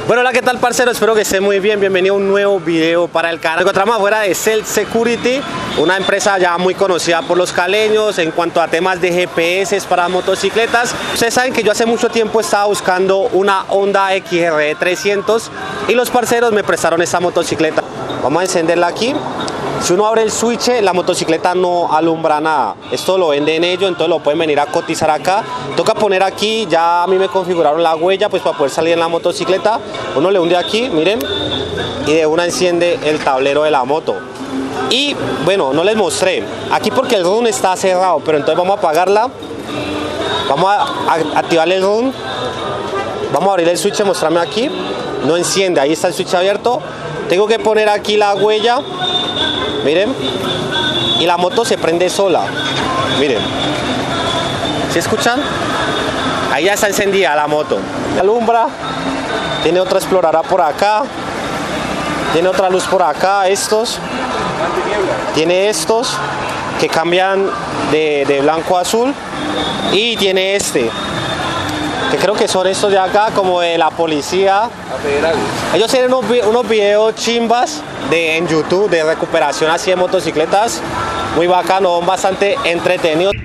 Bueno, hola, ¿qué tal, parcero? Espero que estén muy bien. Bienvenido a un nuevo video para el canal. Nos encontramos afuera de Celt Security, una empresa ya muy conocida por los caleños en cuanto a temas de GPS para motocicletas. Ustedes saben que yo hace mucho tiempo estaba buscando una Honda XR 300 y los parceros me prestaron esta motocicleta. Vamos a encenderla aquí. Si uno abre el switch, la motocicleta no alumbra nada. Esto lo venden ellos, entonces lo pueden venir a cotizar acá. Toca poner aquí, ya a mí me configuraron la huella pues para poder salir en la motocicleta. Uno le hunde aquí, miren, y de una enciende el tablero de la moto. Y bueno, no les mostré aquí porque el run está cerrado, pero entonces vamos a apagarla. Vamos a activarle el run. Vamos a abrir el switch, mostrarme aquí. No enciende, ahí está el switch abierto. Tengo que poner aquí la huella. Miren, y la moto se prende sola. Miren, ¿sí escuchan? Ahí ya está encendida la moto. Alumbra, tiene otra exploradora por acá, tiene otra luz por acá, estos. Tiene estos que cambian de blanco a azul. Y tiene este, que creo que son estos de acá, como de la policía. Ellos tienen unos videos chimbas en YouTube de recuperación así de motocicletas, muy bacano, son bastante entretenidos.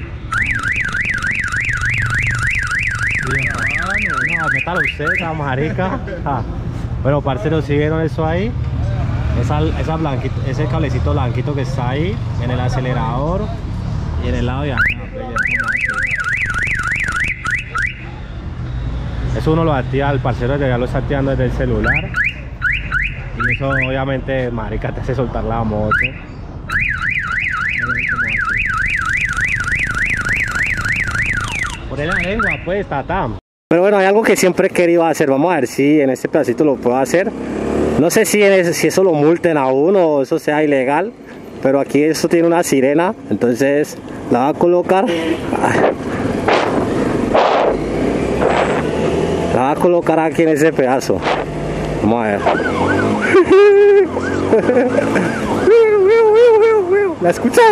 No, métalo usted, la marica. Bueno, parceros, ¿sí vieron eso ahí? Ese cablecito blanquito que está ahí en el acelerador y en el lado de acá. Eso uno lo activa, el parcero ya lo está activando desde el celular. Y eso obviamente, marica, te hace soltar la moto. Por la lengua, pues, tata. Pero bueno, hay algo que siempre he querido hacer. Vamos a ver si en este pedacito lo puedo hacer. No sé si eso lo multen a uno o eso sea ilegal. Pero aquí esto tiene una sirena. Entonces la voy a colocar. La voy a colocar aquí en ese pedazo. Vamos a ver. ¿La escuchan?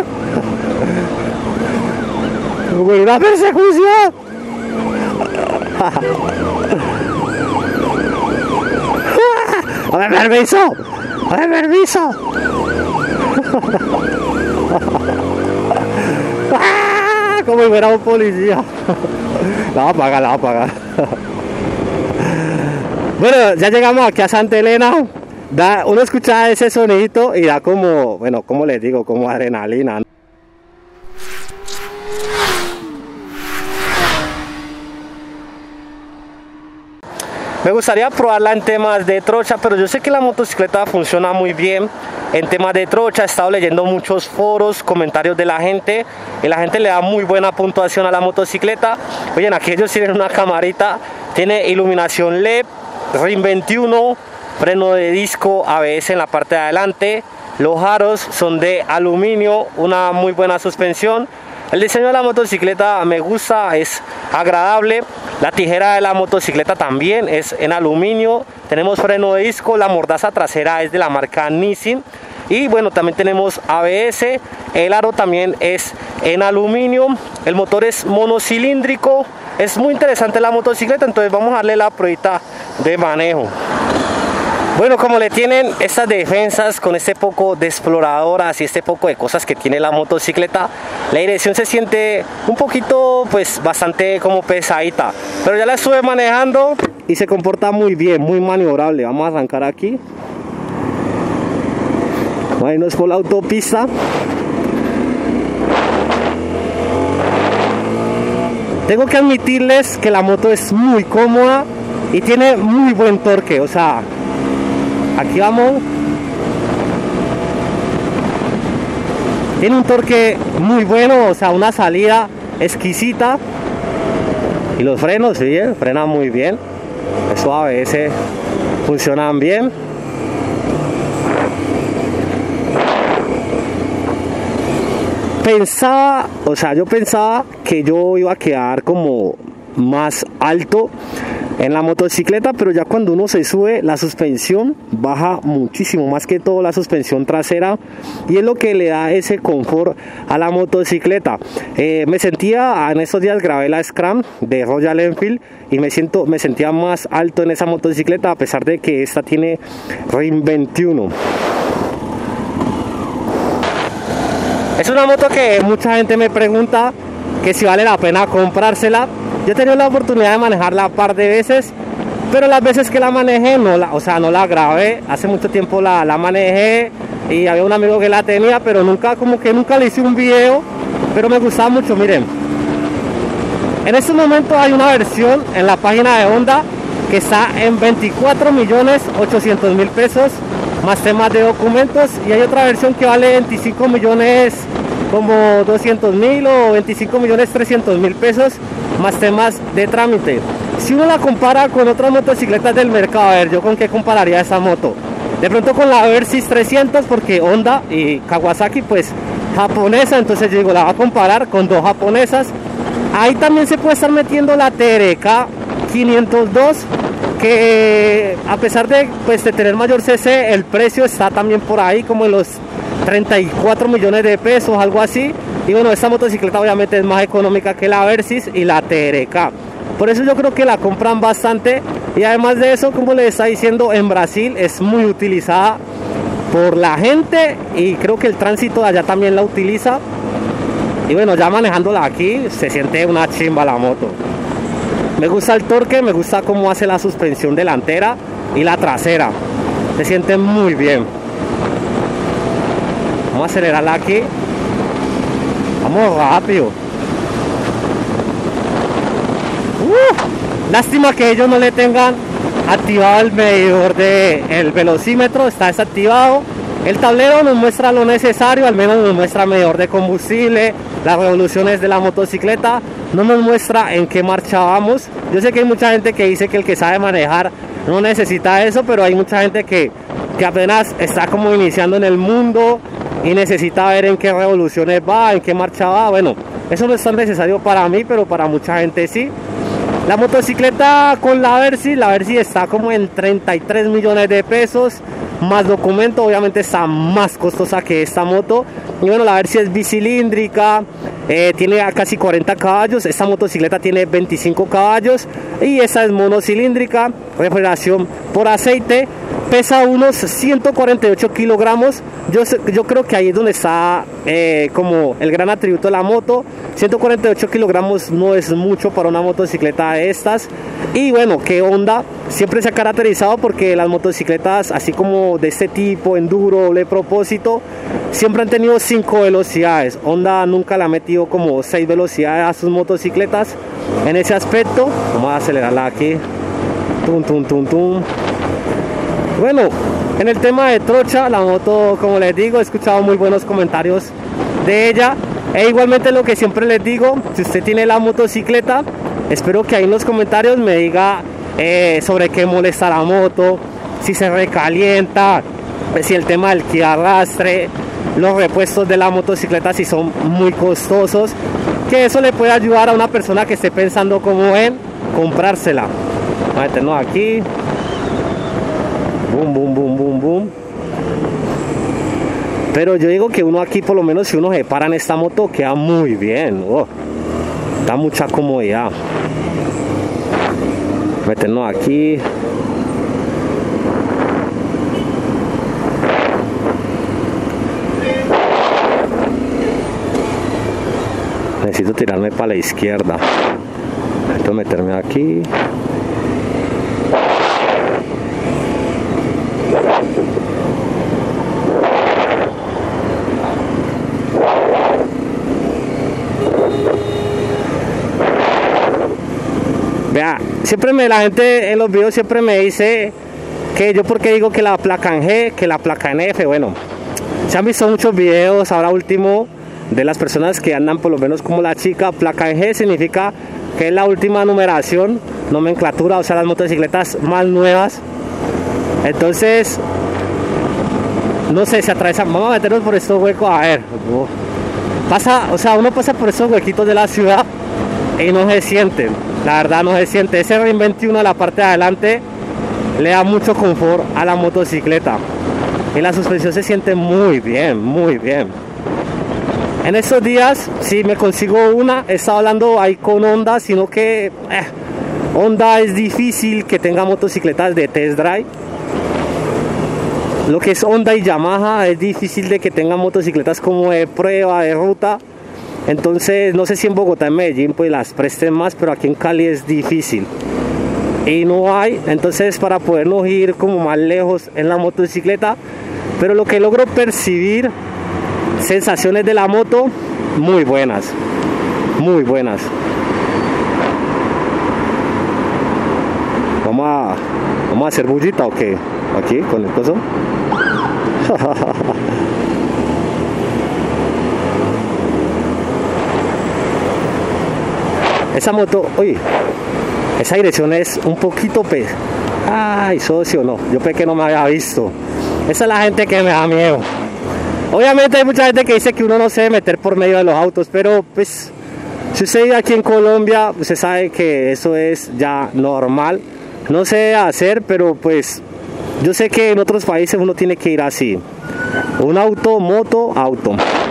Como una persecución. ¡Dame permiso! ¡Dame permiso! Como si fuera un policía. La va a pagar, la va a pagar. Bueno, ya llegamos aquí a Santa Elena. Uno escucha ese sonidito y da como, bueno, como les digo, como adrenalina. Me gustaría probarla en temas de trocha, pero yo sé que la motocicleta funciona muy bien en temas de trocha. He estado leyendo muchos foros, comentarios de la gente, y la gente le da muy buena puntuación a la motocicleta. Oye, aquí ellos tienen una camarita, tiene iluminación LED, RIN 21, freno de disco ABS en la parte de adelante, los aros son de aluminio, una muy buena suspensión. El diseño de la motocicleta me gusta, es agradable. La tijera de la motocicleta también es en aluminio. Tenemos freno de disco, la mordaza trasera es de la marca Nissin. Y bueno, también tenemos ABS, el aro también es en aluminio. El motor es monocilíndrico. Es muy interesante la motocicleta, entonces vamos a darle la pruebita de manejo. Bueno, como le tienen estas defensas con este poco de exploradoras y este poco de cosas que tiene la motocicleta, la dirección se siente un poquito, pues bastante como pesadita, pero ya la estuve manejando y se comporta muy bien, muy maniobrable. Vamos a arrancar aquí. Bueno, es por la autopista. Tengo que admitirles que la moto es muy cómoda y tiene muy buen torque, o sea, aquí vamos. Tiene un torque muy bueno, o sea, una salida exquisita. Y los frenos, sí, frenan muy bien. Eso ABS funcionan bien. Yo pensaba que yo iba a quedar como más alto, en la motocicleta, pero ya cuando uno se sube, la suspensión baja muchísimo, más que todo la suspensión trasera, y es lo que le da ese confort a la motocicleta. Me sentía, en estos días grabé la Scram de Royal Enfield y me sentía más alto en esa motocicleta, a pesar de que esta tiene RIN 21. Es una moto que mucha gente me pregunta que si vale la pena comprársela. Yo he tenido la oportunidad de manejarla un par de veces, pero las veces que la manejé no la grabé. Hace mucho tiempo la manejé y había un amigo que la tenía, pero nunca le hice un video, pero me gustaba mucho. Miren, en este momento hay una versión en la página de Honda que está en 24.800.000 pesos más temas de documentos, y hay otra versión que vale 25 millones como 200.000 o 25.300.000 pesos más temas de trámite. Si uno la compara con otras motocicletas del mercado, a ver, yo con qué compararía esa moto. De pronto con la Versys 300, porque Honda y Kawasaki pues japonesa, entonces yo digo, la va a comparar con dos japonesas. Ahí también se puede estar metiendo la TRK 502, que a pesar de tener mayor CC, el precio está también por ahí como en los 34 millones de pesos, algo así. Y bueno, esta motocicleta obviamente es más económica que la Versys y la TRK, por eso yo creo que la compran bastante. Y además de eso, como les está diciendo, en Brasil es muy utilizada por la gente, y creo que el tránsito de allá también la utiliza. Y bueno, ya manejándola aquí se siente una chimba la moto. Me gusta el torque, me gusta cómo hace la suspensión delantera y la trasera, se siente muy bien. Vamos a acelerarla aquí, vamos rápido. Lástima que ellos no le tengan activado el medidor del velocímetro, está desactivado. El tablero nos muestra lo necesario, al menos nos muestra medidor de combustible, las revoluciones de la motocicleta, no nos muestra en qué marcha vamos. Yo sé que hay mucha gente que dice que el que sabe manejar no necesita eso, pero hay mucha gente que apenas está como iniciando en el mundo y necesita ver en qué revoluciones va, en qué marcha va. Bueno, eso no es tan necesario para mí, pero para mucha gente sí. La motocicleta con la Versys está como en 33 millones de pesos más documento, obviamente está más costosa que esta moto. Y bueno, la Versys es bicilíndrica, tiene casi 40 caballos, esta motocicleta tiene 25 caballos y esta es monocilíndrica, refrigeración por aceite, pesa unos 148 kilogramos. Yo creo que ahí es donde está como el gran atributo de la moto. 148 kilogramos no es mucho para una motocicleta de estas. Y bueno, que Honda siempre se ha caracterizado porque las motocicletas así como de este tipo, enduro, doble propósito, siempre han tenido 5 velocidades. Honda nunca le ha metido como 6 velocidades a sus motocicletas en ese aspecto. Vamos a acelerarla aquí. Tum, tum, tum, tum. Bueno, en el tema de trocha, la moto, como les digo, he escuchado muy buenos comentarios de ella. E igualmente lo que siempre les digo, si usted tiene la motocicleta, espero que ahí en los comentarios me diga sobre qué molesta la moto, si se recalienta, si el tema del que arrastre, los repuestos de la motocicleta si son muy costosos, que eso le puede ayudar a una persona que esté pensando como en comprársela. Vamos a meternos aquí. Boom, boom, boom, boom, boom. Pero yo digo que uno aquí, por lo menos si uno se para en esta moto, queda muy bien. Da mucha comodidad. Meternos aquí. Necesito tirarme para la izquierda. Necesito meterme aquí. Vea, la gente en los videos siempre me dice que yo porque digo que la placa en G, que la placa en F. Bueno, se han visto muchos videos ahora último de las personas que andan por lo menos como la chica. Placa en G significa que es la última numeración, nomenclatura, o sea, las motocicletas más nuevas. Entonces, no sé, se atraviesan. Vamos a meternos por estos huecos, a ver. Pasa, o sea, uno pasa por estos huequitos de la ciudad y no se siente, la verdad no se siente. Ese Ring 21 a la parte de adelante le da mucho confort a la motocicleta y la suspensión se siente muy bien, muy bien. En estos días, si me consigo una, he estado hablando ahí con Honda, sino que Honda es difícil que tenga motocicletas de test drive. Lo que es Honda y Yamaha es difícil de que tengan motocicletas como de prueba, de ruta. Entonces, no sé si en Bogotá, en Medellín, pues las presten más, pero aquí en Cali es difícil. Y no hay, entonces para podernos ir como más lejos en la motocicleta. Pero lo que logro percibir, sensaciones de la moto, muy buenas. Muy buenas. ¿Vamos a hacer bullita o qué? Aquí, con el coso. Esa moto, oye, esa dirección es un poquito Ay, socio, no, yo pensé que no me había visto. Esa es la gente que me da miedo. Obviamente hay mucha gente que dice que uno no se debe meter por medio de los autos, pero pues si usted vive aquí en Colombia, usted sabe que eso es ya normal. No se debe hacer, pero pues yo sé que en otros países uno tiene que ir así. Un auto, moto, auto.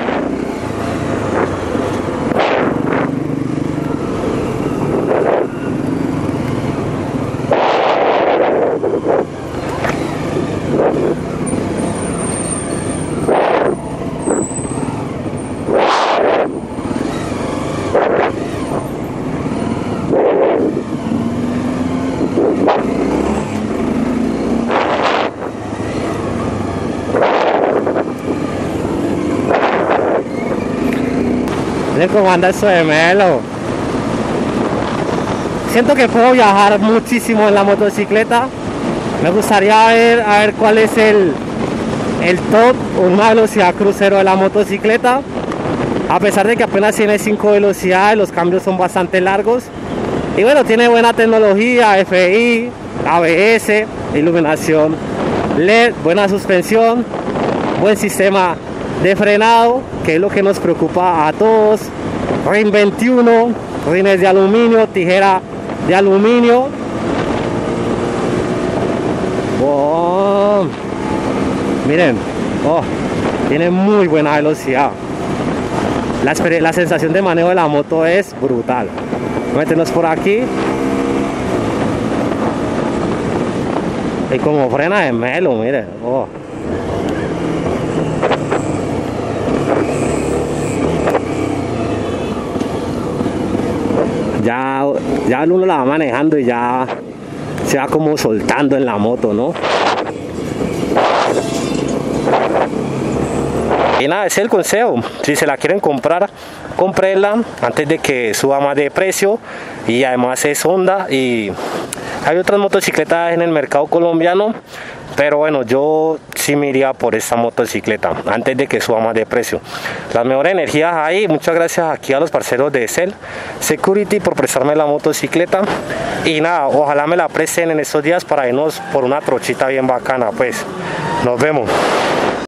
Miren cómo anda eso de melo. Siento que puedo viajar muchísimo en la motocicleta. Me gustaría ver cuál es el top, una velocidad crucero de la motocicleta. A pesar de que apenas tiene 5 velocidades, los cambios son bastante largos. Y bueno, tiene buena tecnología, FI, ABS, iluminación LED, buena suspensión, buen sistema de frenado, que es lo que nos preocupa a todos. Ring 21, rines de aluminio, tijera de aluminio. Wow. Miren, tiene muy buena velocidad. La sensación de manejo de la moto es brutal. Métenos por aquí. Y como frena de melo, miren. Ya uno la va manejando y ya se va como soltando en la moto, ¿no? Y nada, ese es el consejo. Si se la quieren comprar, cómprenla antes de que suba más de precio. Y además es Honda y hay otras motocicletas en el mercado colombiano, pero bueno, yo sí me iría por esta motocicleta antes de que suba más de precio. Las mejores energías ahí. Muchas gracias aquí a los parceros de Cell Security por prestarme la motocicleta. Y nada, ojalá me la presten en estos días para irnos por una trochita bien bacana. Pues nos vemos.